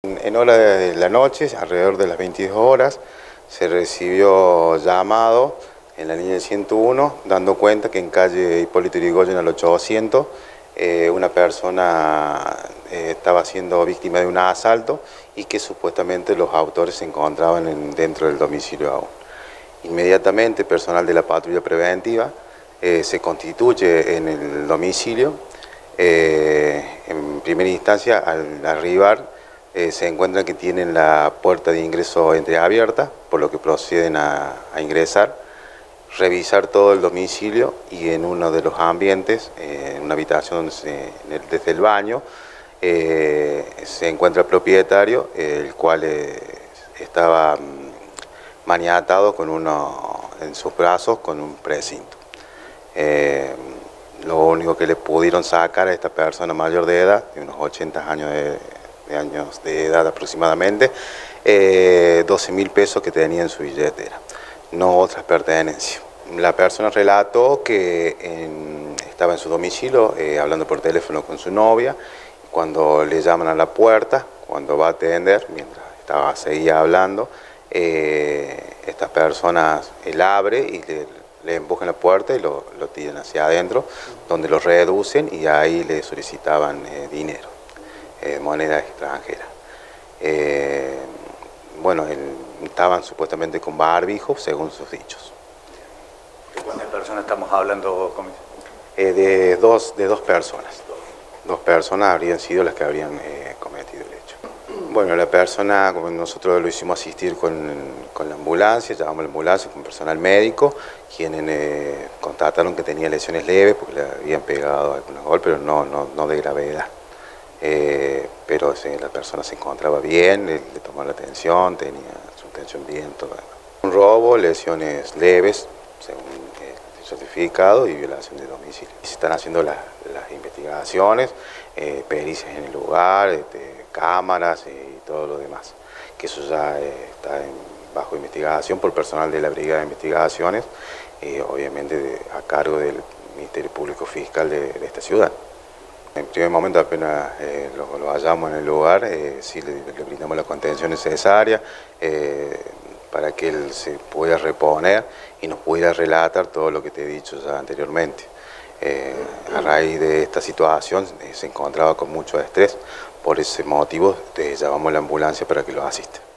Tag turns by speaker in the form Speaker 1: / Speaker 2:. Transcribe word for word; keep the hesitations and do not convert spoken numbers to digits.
Speaker 1: En hora de la noche, alrededor de las veintidós horas, se recibió llamado en la línea ciento uno, dando cuenta que en calle Hipólito Yrigoyen al ochocientos, eh, una persona eh, estaba siendo víctima de un asalto y que supuestamente los autores se encontraban en, dentro del domicilio aún. Inmediatamente, personal de la patrulla preventiva eh, se constituye en el domicilio. Eh, en primera instancia, al arribar, Eh, se encuentran que tienen la puerta de ingreso entreabierta, por lo que proceden a, a ingresar, revisar todo el domicilio y en uno de los ambientes, eh, en una habitación donde se, desde el baño, eh, se encuentra el propietario, eh, el cual eh, estaba maniatado con uno en sus brazos con un precinto. Eh, lo único que le pudieron sacar a esta persona mayor de edad, de unos ochenta años de de años de edad aproximadamente, eh, doce mil pesos que tenía en su billetera, no otras pertenencias. La persona relató que en, estaba en su domicilio eh, hablando por teléfono con su novia, cuando le llaman a la puerta, cuando va a atender, mientras estaba, seguía hablando, eh, estas personas, él abre y le, le empujan la puerta y lo, lo tiran hacia adentro, donde lo reducen y ahí le solicitaban eh, dinero. Eh, moneda extranjera. Eh, bueno, el, estaban supuestamente con barbijo, según sus dichos.
Speaker 2: ¿De cuántas personas estamos hablando, comisario?
Speaker 1: Eh, de, dos, de dos personas. Dos personas habrían sido las que habrían eh, cometido el hecho. Bueno, la persona, como nosotros lo hicimos asistir con, con la ambulancia, llamamos a la ambulancia con personal médico, quienes eh, constataron que tenía lesiones leves porque le habían pegado algunos golpes, pero no, no, no de gravedad. Eh, pero sí, la persona se encontraba bien, le, le tomó la atención, tenía su atención bien, todo. Un robo, lesiones leves, según el certificado, y violación de domicilio. Se están haciendo la, las investigaciones, eh, pericias en el lugar, este, cámaras y todo lo demás, que eso ya eh, está en, bajo investigación por personal de la Brigada de Investigaciones, y obviamente de, a cargo del Ministerio Público Fiscal de, de esta ciudad. En primer momento, apenas eh, lo, lo hallamos en el lugar, eh, sí le, le brindamos la contención necesaria eh, para que él se pueda reponer y nos pudiera relatar todo lo que te he dicho ya anteriormente. Eh, a raíz de esta situación eh, se encontraba con mucho estrés, por ese motivo te llamamos a la ambulancia para que lo asista.